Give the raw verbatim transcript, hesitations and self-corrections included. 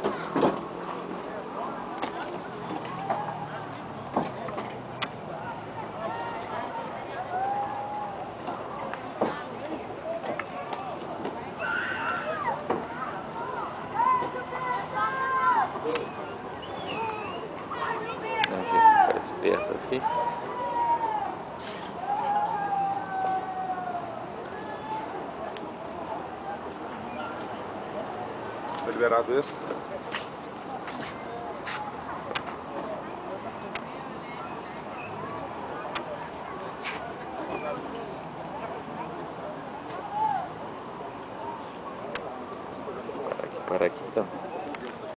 Ficar esperto assim. Tá liberado esse? Para aqui, para aqui então.